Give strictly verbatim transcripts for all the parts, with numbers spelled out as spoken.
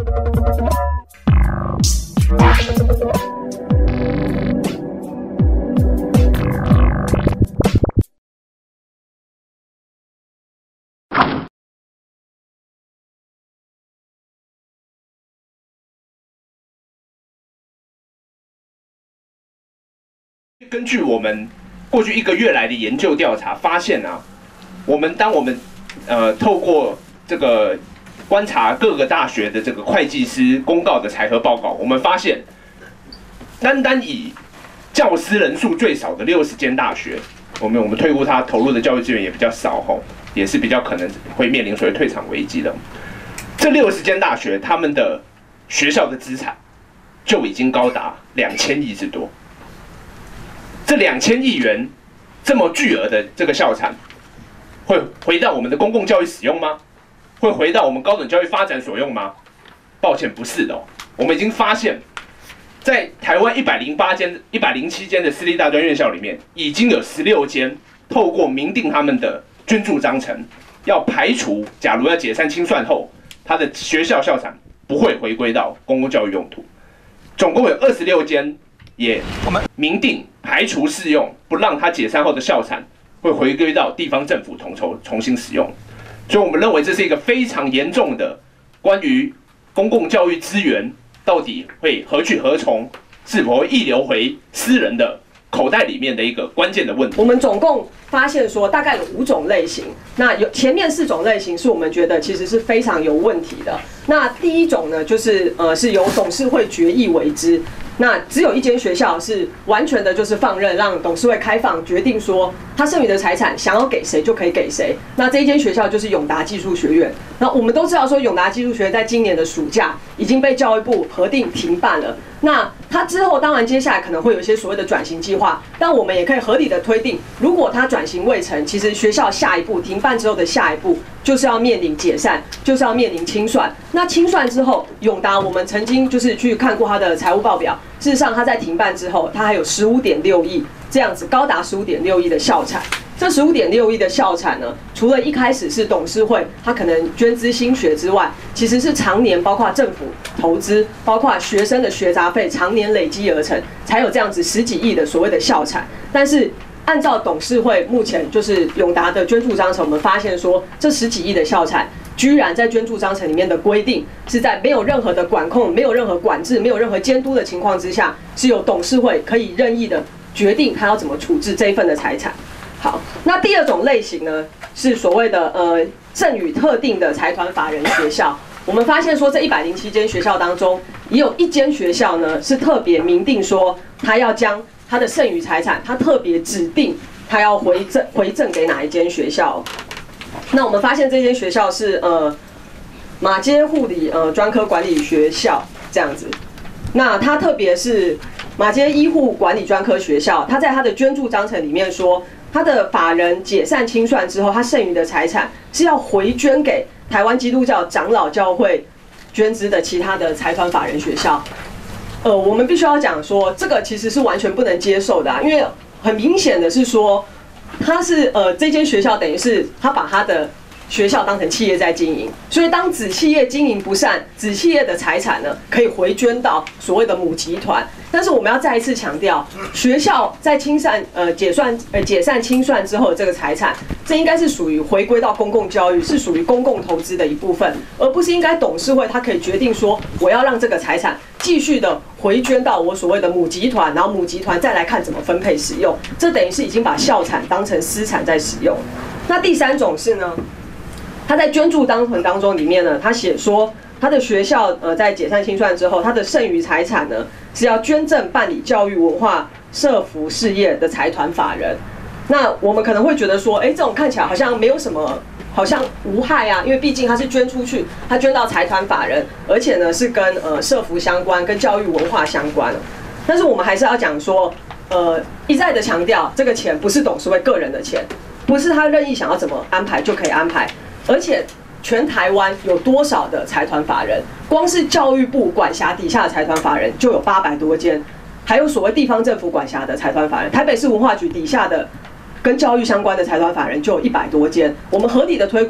根据我们过去一个月来的研究调查发现啊，我们当我们呃透过这个观察各个大学的这个会计师公告的财核报告，我们发现，单单以教师人数最少的六十间大学，我们我们推估它投入的教育资源也比较少吼，也是比较可能会面临所谓退场危机的。这六十间大学，他们的学校的资产就已经高达两千亿之多。这两千亿元这么巨额的这个校产，会回到我们的公共教育使用吗？会回到我们高等教育发展所用吗？抱歉，不是的哦。我们已经发现，在台湾一百零八间、一百零七间的私立大专院校里面，已经有十六间透过明定他们的捐助章程，要排除假如要解散清算后，他的学校校产不会回归到公共教育用途。总共有二十六间也明定排除适用，不让它解散后的校产会回归到地方政府统筹重新使用。所以我们认为这是一个非常严重的关于公共教育资源到底会何去何从，是否会溢流回私人的口袋里面的一个关键的问题。 我们总共发现说大概有五种类型，那有前面四种类型是我们觉得其实是非常有问题的。那第一种呢，就是呃是由董事会决议为之。那只有一间学校是完全的，就是放任，让董事会开放决定说，他剩余的财产想要给谁就可以给谁。那这一间学校就是永达技术学院。那我们都知道说，永达技术学院在今年的暑假已经被教育部核定停办了。那它之后当然接下来可能会有一些所谓的转型计划，但我们也可以合理的推定，如果它转型未成，其实学校下一步停办之后的下一步就是要面临解散，就是要面临清算。那清算之后，永达我们曾经就是去看过它的财务报表。事实上，它在停办之后，它还有十五点六亿这样子，高达十五点六亿的校产。这十五点六亿的校产呢，除了一开始是董事会它可能捐资兴学之外，其实是常年包括政府投资，包括学生的学杂费常年累积而成，才有这样子十几亿的所谓的校产。但是按照董事会目前就是永达的捐助章程，我们发现说这十几亿的校产，居然在捐助章程里面的规定是在没有任何的管控、没有任何管制、没有任何监督的情况之下，是由董事会可以任意的决定他要怎么处置这一份的财产。好，那第二种类型呢，是所谓的呃赠与特定的财团法人学校。我们发现说，这一百零七间学校当中，也有一间学校呢是特别明定说，他要将他的剩余财产，他特别指定他要回赠回赠给哪一间学校。那我们发现这间学校是呃马街护理呃专科管理学校这样子。那它特别是马街医护管理专科学校，它在它的捐助章程里面说，它的法人解散清算之后，它剩余的财产是要回捐给台湾基督教长老教会捐资的其他的财团法人学校。呃，我们必须要讲说，这个其实是完全不能接受的啊，因为很明显的是说，它是呃这间学校等于是他把他的学校当成企业在经营，所以当子企业经营不善，子企业的财产呢可以回捐到所谓的母集团。但是我们要再一次强调，学校在清算呃解算呃解散清算之后的这个财产，这应该是属于回归到公共教育，是属于公共投资的一部分，而不是应该董事会它可以决定说我要让这个财产继续的回捐到我所谓的母集团，然后母集团再来看怎么分配使用，这等于是已经把校产当成私产在使用。那第三种是呢？他在捐助章程当中里面呢，他写说他的学校呃在解散清算之后，他的剩余财产呢是要捐赠办理教育文化社福事业的财团法人。那我们可能会觉得说，哎，这种看起来好像没有什么，好像无害啊，因为毕竟他是捐出去，他捐到财团法人，而且呢是跟呃社福相关、跟教育文化相关。但是我们还是要讲说，呃一再的强调，这个钱不是董事会个人的钱，不是他任意想要怎么安排就可以安排。而且全台湾有多少的财团法人？光是教育部管辖底下的财团法人就有八百多间，还有所谓地方政府管辖的财团法人，台北市文化局底下的跟教育相关的财团法人就有一百多间。我们合理的推估，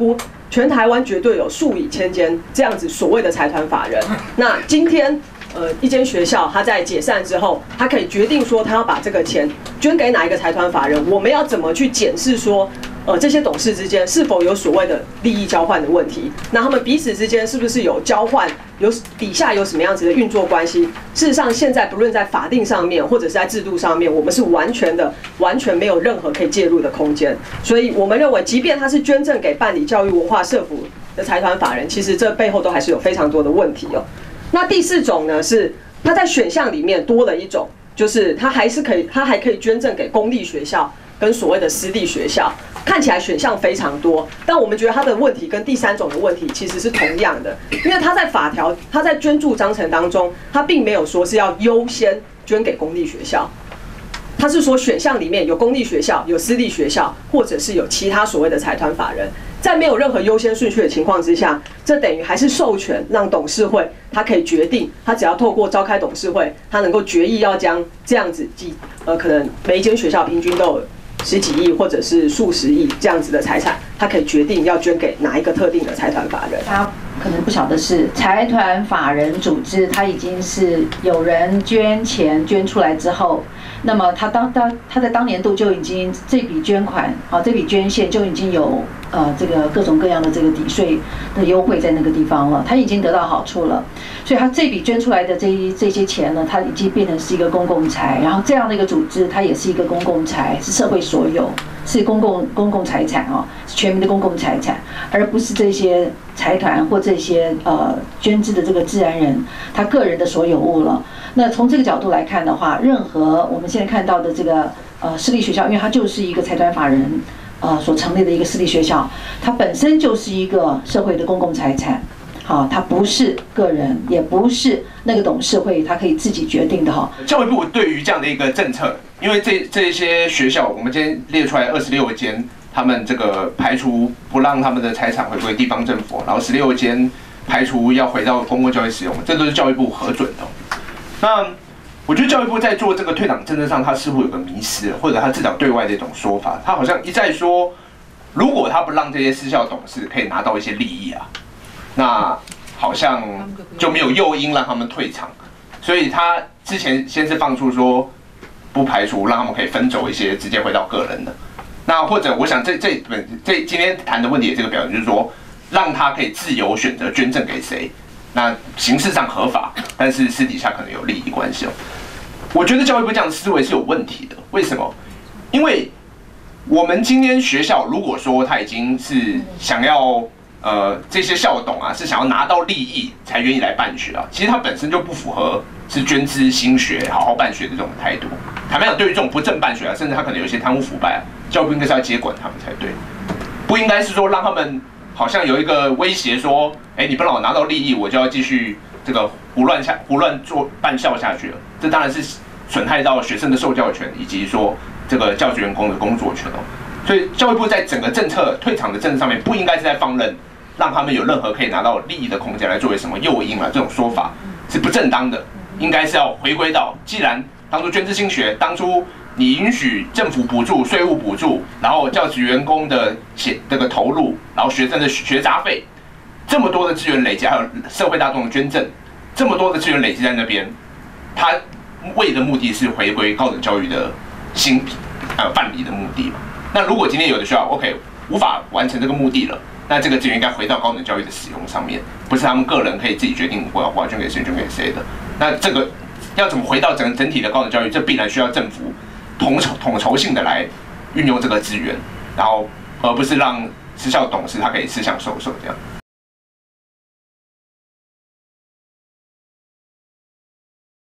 全台湾绝对有数以千间这样子所谓的财团法人。那今天，呃，一间学校它在解散之后，它可以决定说，它要把这个钱捐给哪一个财团法人。我们要怎么去检视说，呃，这些董事之间是否有所谓的利益交换的问题？那他们彼此之间是不是有交换？有底下有什么样子的运作关系？事实上，现在不论在法定上面，或者是在制度上面，我们是完全的、完全没有任何可以介入的空间。所以，我们认为，即便他是捐赠给办理教育文化社福的财团法人，其实这背后都还是有非常多的问题哦。那第四种呢，是他在选项里面多了一种，就是他还是可以，他还可以捐赠给公立学校跟所谓的私立学校。看起来选项非常多，但我们觉得他的问题跟第三种的问题其实是同样的，因为他在法条，他在捐助章程当中，他并没有说是要优先捐给公立学校，他是说选项里面有公立学校、有私立学校，或者是有其他所谓的财团法人，在没有任何优先顺序的情况之下，这等于还是授权让董事会他可以决定，他只要透过召开董事会，他能够决议要将这样子几呃可能每一间学校平均都有十几亿或者是数十亿这样子的财产，他可以决定要捐给哪一个特定的财团法人。 他可能不晓得是财团法人组织，他已经是有人捐钱捐出来之后，那么他当当他在当年度就已经这笔捐款啊，这笔捐献就已经有呃这个各种各样的这个抵税的优惠在那个地方了，他已经得到好处了，所以他这笔捐出来的这一这些钱呢，它已经变成是一个公共财，然后这样的一个组织，它也是一个公共财，是社会所有，是公共公共财产啊，是全民的公共财产，而不是这些财团或这些呃捐资的这个自然人他个人的所有物了。那从这个角度来看的话，任何我们现在看到的这个呃私立学校，因为它就是一个财团法人呃所成立的一个私立学校，它本身就是一个社会的公共财产。好，它不是个人，也不是那个董事会，它可以自己决定的哈。 教育部对于这样的一个政策，因为这这些学校，我们今天列出来二十六间，他们这个排除不让他们的财产回归地方政府，然后十六间排除要回到公共教育使用，这都是教育部核准的。那我觉得教育部在做这个退党政策上，他似乎有个迷失，或者他至少对外的一种说法，他好像一再说，如果他不让这些私校董事可以拿到一些利益啊。那好像就没有诱因让他们退场，所以他之前先是放出说不排除让他们可以分走一些，直接回到个人的。那或者我想这这本这今天谈的问题也这个表现，就是说让他可以自由选择捐赠给谁。那形式上合法，但是私底下可能有利益关系哦。我觉得教育部这样的思维是有问题的。为什么？因为我们今天学校如果说他已经是想要。呃，这些校董啊，是想要拿到利益才愿意来办学啊。其实他本身就不符合是捐资兴学、好好办学的这种态度。坦白讲，对于这种不正办学啊，甚至他可能有一些贪污腐败啊，教育部应该是要接管他们才对，不应该是说让他们好像有一个威胁说，哎，你不让我拿到利益，我就要继续这个胡乱下胡乱做办校下去了。这当然是损害到学生的受教权以及说这个教职员工的工作权哦。所以教育部在整个政策退场的政策上面，不应该是在放任。让他们有任何可以拿到利益的空间来作为什么诱因啊？这种说法是不正当的，应该是要回归到，既然当初捐资兴学，当初你允许政府补助、税务补助，然后教职员工的写这个投入，然后学生的学杂费，这么多的资源累积，还有社会大众的捐赠，这么多的资源累积在那边，他为的目的是回归高等教育的新呃办理的目的嘛？那如果今天有的学校 OK 无法完成这个目的了。那这个资源应该回到高等教育的使用上面，不是他们个人可以自己决定我要我要捐给谁捐给谁的。那这个要怎么回到整整体的高等教育？这必然需要政府统筹统筹性的来运用这个资源，然后而不是让私校董事他可以私相授受这样。